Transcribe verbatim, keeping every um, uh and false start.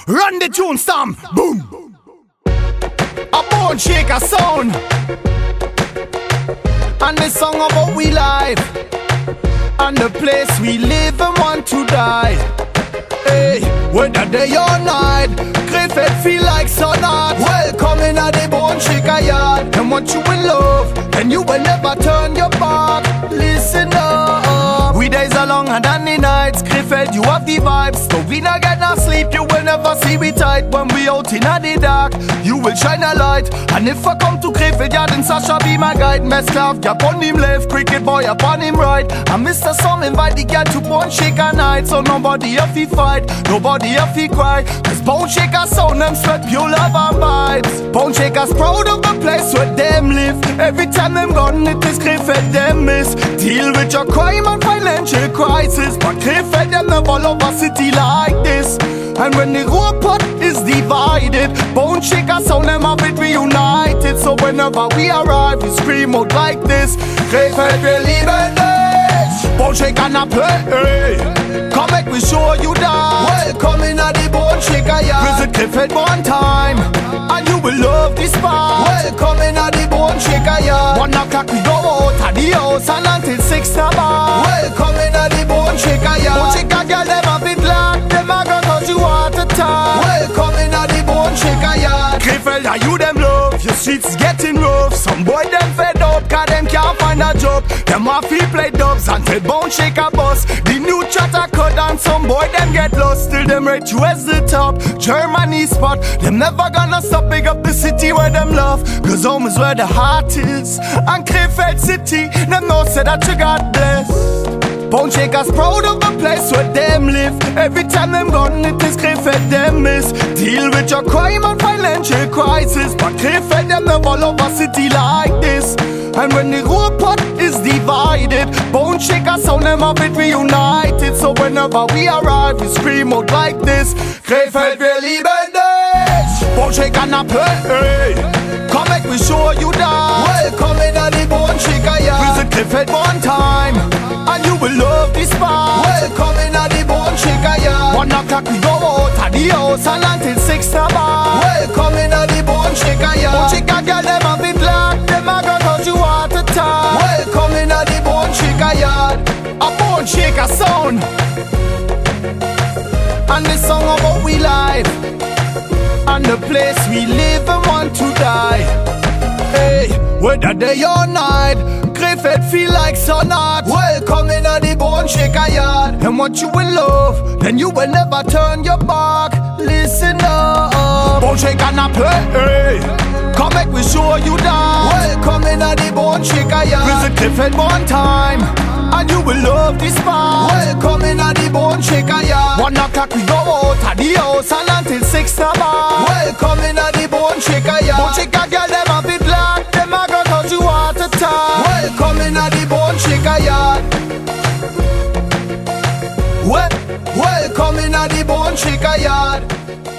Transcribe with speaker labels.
Speaker 1: Run the tune stamp, boom. A bone shaker sound. And the song about we life, and the place we live and want to die. Hey, whether day or night, Krefeld feel like sun hot. Welcome in a the bone shaker yard. And what you will love, and you will never turn your back. Listen up, we days are longer than the nights. Krefeld, you have the vibes, so we not get no sleep. You will never see we tight when we out in the dark. You will shine a light, and if I come to Krefeld yard, then Sasha be my guide. Mesclave, cap on him left, cricket boy upon him right. And Mister Some invite the girl to bone shaker night, so nobody have to fight, nobody have to cry. Cause bone shaker sound them sweat pure love and vibes. Bone shakers proud of the place where them live. Every time them gone, it is Krefeld them miss. Deal with your crime and financial crisis, but Krefeld them never love a city like this. And when the road pot is divided, bone shaker sound them have it reunited. So whenever we arrive, we scream out like this: Krefeld we lieben dich. Bone shaker na play, hey. Come make we show you that. Welcome in a the bone shaker yard. Visit Krefeld one time, and you will love this spot. Welcome in a the bone shaker yard. One o'clock we go out of the house and until six the bar. Welcome in a the bone shaker yard. Bone shaker girl them a bit black, them a go cause you want to talk. Welcome in a the bone shaker yard. Krefeld, are you them love? Your streets getting rough. Some boy them fed up, cause them can't find a job. Them have to play dubs until bone shaker bus. The new chatter cut and some boy them get lost. Still them rate you as the top Germany spot. Them never gonna stop big up the city where them love, cause home is where the heart is. And Krefeld city, them know say that you got blessed. Bone shakers proud of the place where them live. Every time them gone, it is Krefeld them miss. Deal with your crime and financial crisis, but Krefeld them never love a city like this. And when the road pot is divided, bone shakers sound them have it reunited. So whenever we arrive, we scream out like this: Krefeld we lieben dich. Bone shaker na play, hey. Come make we show you that. Welcome in a the bone shaker yard. Visit Krefeld one time, and you will love this spot. Welcome in a the bone shaker yard. One o'clock we go out of the house and until six the bar. Welcome in a the bone shaker yard. Bone shaker girl them a bit black, them a go cause you want to talk. Welcome in a the bone shaker yard. A bone shaker sound, and the song about we life, and the place we live and want to die. Hey, whether day or night, Krefeld feel like sun hot. Welcome in a the bone shaker yard. And what you will love, then you will never turn your back. Listen up, bone shaker na play, hey. Come make we show you that. Welcome in a the bone shaker yard. Visit Krefeld one time, and you will love this spot. Welcome in a the bone shaker yard. One o'clock we go out of the house and until six the bar. Welcome in a the bone shaker yard. Bone shaker girl them a bit black, them a go cause you want to talk. Welcome in a the bone shaker yard. Well, welcome in a the bone shaker yard.